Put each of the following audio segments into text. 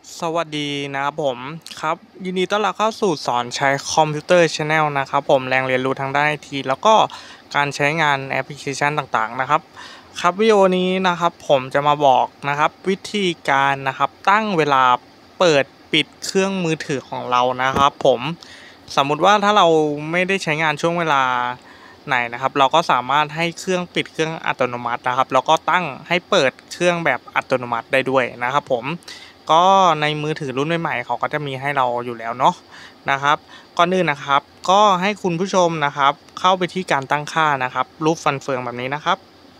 สวัสดีนะครับผมครับยินดีต้อนรับเข้าสู่สอนใช้คอมพิวเตอร์ Channel นะครับผมแหล่งเรียนรู้ทางด้านไอทีแล้วก็การใช้งานแอปพลิเคชันต่างๆนะครับครับวิดีโอนี้นะครับผมจะมาบอกนะครับวิธีการนะครับตั้งเวลาเปิดปิดเครื่องมือถือของเรานะครับผมสมมุติว่าถ้าเราไม่ได้ใช้งานช่วงเวลาไหนนะครับเราก็สามารถให้เครื่องปิดเครื่องอัตโนมัตินะครับแล้วก็ตั้งให้เปิดเครื่องแบบอัตโนมัติได้ด้วยนะครับผม ก็ในมือถือรุ่นใหม่ๆเขาก็จะมีให้เราอยู่แล้วเนาะนะครับก่อนอื่นนะครับก็ให้คุณผู้ชมนะครับเข้าไปที่การตั้งค่านะครับรูปฟันเฟืองแบบนี้นะครับ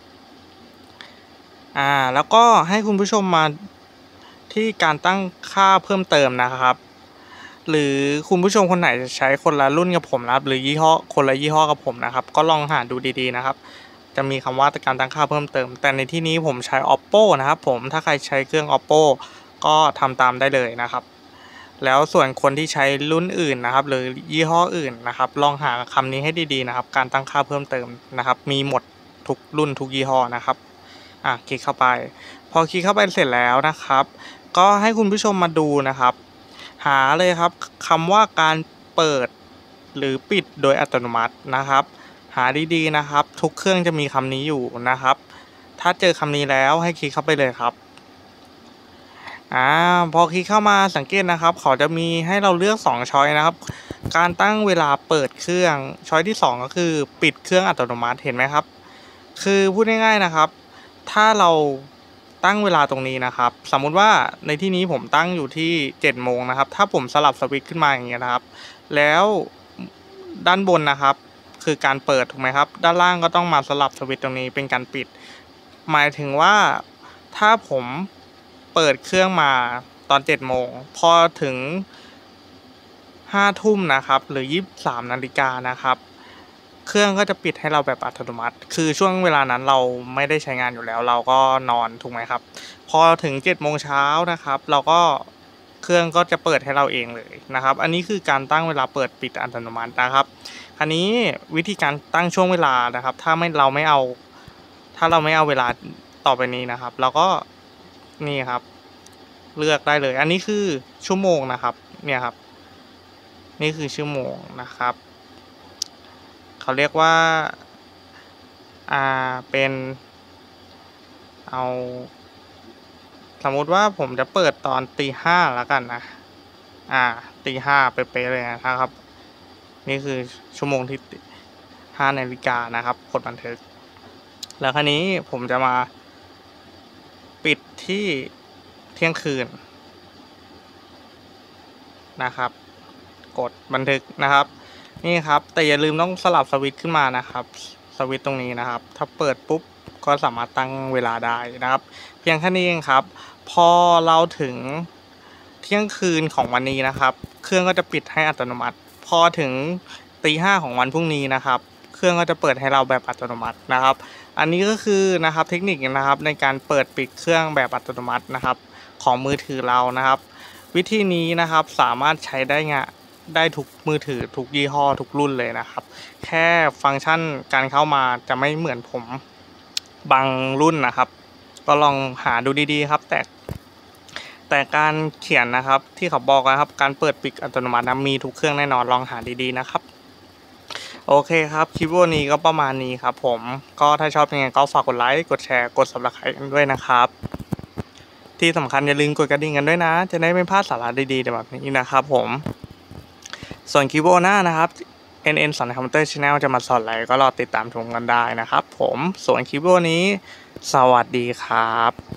แล้วก็ให้คุณผู้ชมมาที่การตั้งค่าเพิ่มเติมนะครับหรือคุณผู้ชมคนไหนจะใช้คนละรุ่นกับผมนะครับหรือยี่ห้อคนละยี่ห้อกับผมนะครับก็ลองหาดูดีๆนะครับจะมีคำว่าการตั้งค่าเพิ่มเติมแต่ในที่นี้ผมใช้ Oppo นะครับผมถ้าใครใช้เครื่อง Oppo ก็ทำตามได้เลยนะครับแล้วส่วนคนที่ใช้รุ่นอื่นนะครับหรือยี่ห้ออื่นนะครับลองหาคำนี้ให้ดีๆนะครับการตั้งค่าเพิ่มเติมนะครับมีหมดทุกรุ่นทุกยี่ห้อนะครับคลิกเข้าไปพอคลิกเข้าไปเสร็จแล้วนะครับก็ให้คุณผู้ชมมาดูนะครับหาเลยครับคำว่าการเปิดหรือปิดโดยอัตโนมัตินะครับหาดีๆนะครับทุกเครื่องจะมีคำนี้อยู่นะครับถ้าเจอคำนี้แล้วให้คลิกเข้าไปเลยครับ พอคลิกเข้ามาสังเกตนะครับเขาจะมีให้เราเลือก2ช้อยนะครับการตั้งเวลาเปิดเครื่องช้อยที่2ก็คือปิดเครื่องอัตโนมัติเห็นไหมครับคือพูดง่ายๆนะครับถ้าเราตั้งเวลาตรงนี้นะครับสมมุติว่าในที่นี้ผมตั้งอยู่ที่7โมงนะครับถ้าผมสลับสวิตช์ขึ้นมาอย่างเงี้ยนะครับแล้วด้านบนนะครับคือการเปิดถูกไหมครับด้านล่างก็ต้องมาสลับสวิตช์ตรงนี้เป็นการปิดหมายถึงว่าถ้าผมเปิดเครื่องมาตอน7โมงพอถึง5ทุ่มนะครับหรือ23นาฬิกานะครับเครื่องก็จะปิดให้เราแบบอัตโนมัติคือช่วงเวลานั้นเราไม่ได้ใช้งานอยู่แล้วเราก็นอนถูกไหมครับพอถึง7โมงเช้านะครับเราก็เครื่องก็จะเปิดให้เราเองเลยนะครับอันนี้คือการตั้งเวลาเปิดปิดอัตโนมัตินะครับอันนี้วิธีการตั้งช่วงเวลานะครับถ้าเราไม่เอาเวลาต่อไปนี้นะครับเราก็นี่ครับเลือกได้เลยอันนี้คือชั่วโมงนะครับเนี่ยครับนี่คือชั่วโมงนะครับเขาเรียกว่าเป็นเอาสมมุติว่าผมจะเปิดตอนตี 5แล้วกันนะตี 5เป๊ะๆเลยนะครับนี่คือชั่วโมงที่5นาฬิกานะครับกดบันทึกแล้วคราวนี้ผมจะมาปิดที่เที่ยงคืนนะครับกดบันทึกนะครับนี่ครับแต่อย่าลืมต้องสลับสวิตช์ขึ้นมานะครับสวิตช์ตรงนี้นะครับถ้าเปิดปุ๊บก็สามารถตั้งเวลาได้นะครับเพียงแค่นี้เองครับพอเราถึงเที่ยงคืนของวันนี้นะครับเครื่องก็จะปิดให้อัตโนมัติพอถึงตี 5ของวันพรุ่งนี้นะครับเครื่องก็จะเปิดให้เราแบบอัตโนมัตินะครับอันนี้ก็คือนะครับเทคนิคนะครับในการเปิดปิดเครื่องแบบอัตโนมัตินะครับของมือถือเรานะครับวิธีนี้นะครับสามารถใช้ได้ทุกมือถือทุกยี่ห้อทุกรุ่นเลยนะครับแค่ฟังก์ชันการเข้ามาจะไม่เหมือนผมบางรุ่นนะครับก็ลองหาดูดีๆครับแต่การเขียนนะครับที่เขาบอกนะครับการเปิดปิดอัตโนมัติมีทุกเครื่องแน่นอนลองหาดีๆนะครับโอเคครับคลิปวันนี้ก็ประมาณนี้ครับผมก็ถ้าชอบยังไงก็ฝากกดไลค์กดแชร์กด Subscribe กันด้วยนะครับที่สำคัญอย่าลืมกดกระดิ่งกันด้วยนะจะได้ไม่พลาดสาระดีๆแบบนี้นะครับผมส่วนคลิปหน้านะครับ NN สอนคอมพิวเตอร์ Channel จะมาสอนอะไรก็รอติดตามชมกันได้นะครับผมส่วนคลิปนี้สวัสดีครับ